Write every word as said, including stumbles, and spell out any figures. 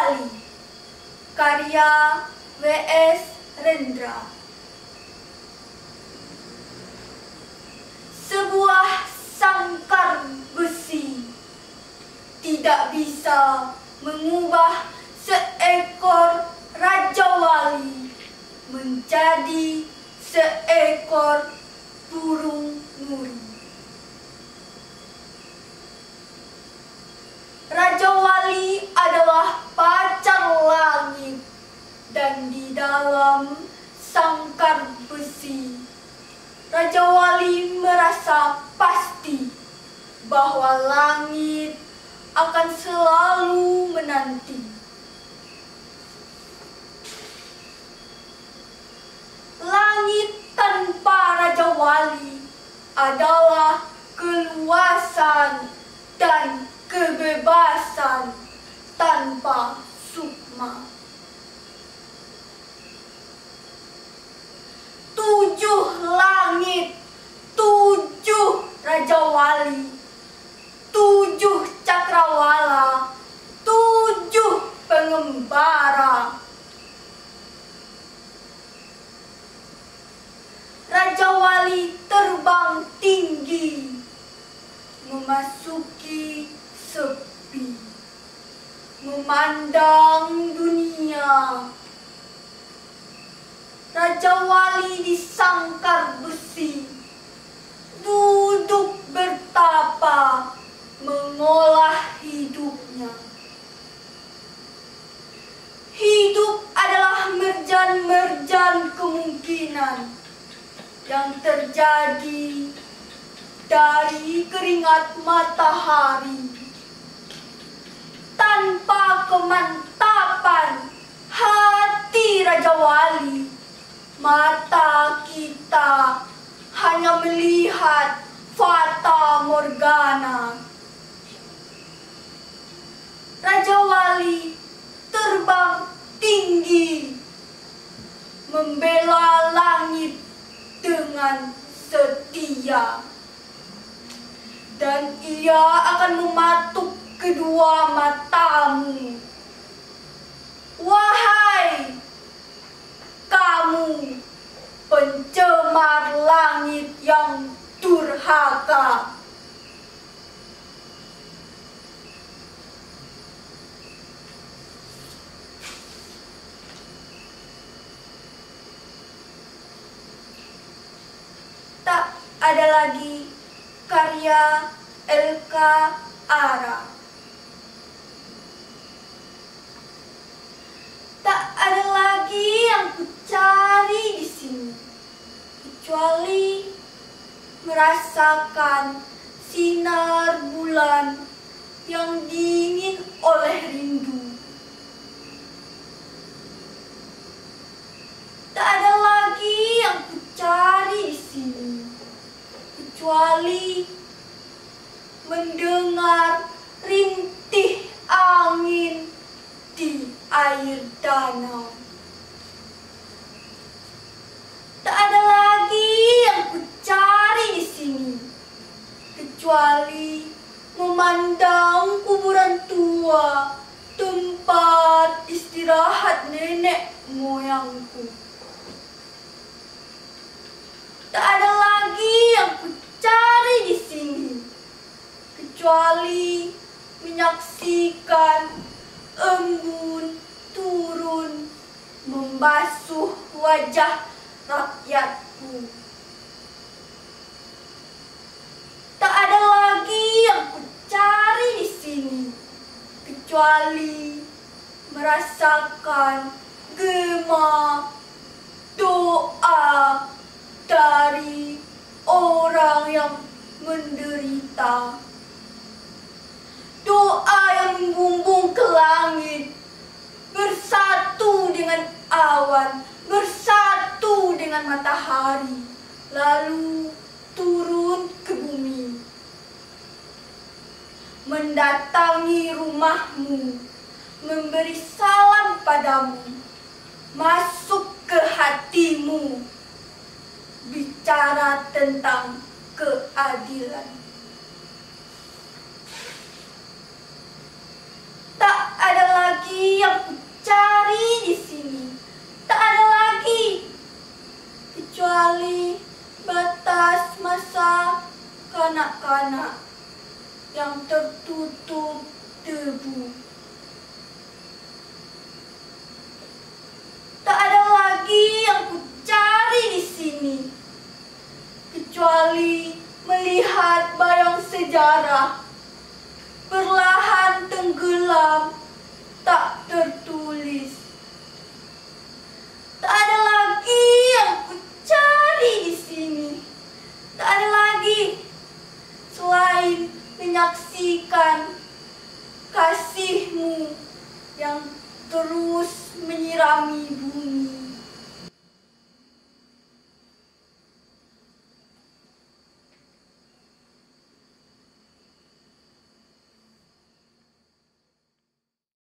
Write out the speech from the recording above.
Wali, karya W S Rendra. Sebuah sangkar besi tidak bisa mengubah seekor Raja Wali menjadi seekor burung nuri. Raja Wali adalah pacar langit, dan di dalam sangkar besi, Raja Wali merasa pasti bahwa langit akan selalu menanti. Langit tanpa Raja Wali adalah keluasan dan kebebasan tanpa sukma. Tujuh langit, tujuh Raja Wali, tujuh cakrawala, tujuh pengembara. Raja Wali terbang tinggi, memasuki sepi, memandang dunia. Raja Wali di sangkar besi, duduk bertapa, mengolah hidupnya. Hidup adalah merjan-merjan kemungkinan yang terjadi dari keringat matahari. Tanpa kemantapan hati Raja Wali, mata kita hanya melihat fata morgana. Raja Wali terbang tinggi, membela langit dengan setia, dan ia akan mematuk kedua matamu. Wahai kamu, pencemar langit yang durhaka! Tak ada lagi, karya L K Ara. Tak ada lagi yang kucari di sini, kecuali merasakan sinar bulan yang dingin oleh rindu. Tak ada lagi yang kucari di sini, kecuali mendengar rintih angin di air danau. Tak ada lagi yang kucari di sini, kecuali memandang kuburan tua, tempat istirahat nenek moyangku. Tak ada lagi yang kucari di sini, kecuali menyaksikan embun turun membasuh wajah rakyatku. Tak ada lagi yang kucari di sini, kecuali merasakan gema doa dari orang yang menderita. Doa yang membumbung ke langit, bersatu dengan awan, bersatu dengan matahari, lalu turun ke bumi, mendatangi rumahmu, memberi salam padamu, masuk ke hatimu, bicara tentang keadilan. Tak ada lagi yang kucari di sini. Tak ada lagi kecuali batas masa kanak-kanak yang tertutup debu. Tak ada lagi yang kucari di sini kecuali melihat bayang sejarah perlahan tenggelam tak tertulis. Tak ada lagi yang kucari di sini. Tak ada lagi selain menyaksikan kasihmu yang terus menyirami bumi.